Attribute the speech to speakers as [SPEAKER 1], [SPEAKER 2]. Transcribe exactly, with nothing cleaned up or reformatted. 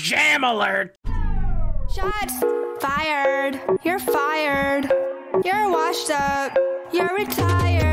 [SPEAKER 1] Jam alert!
[SPEAKER 2] Shots fired. You're fired. You're washed up. You're retired.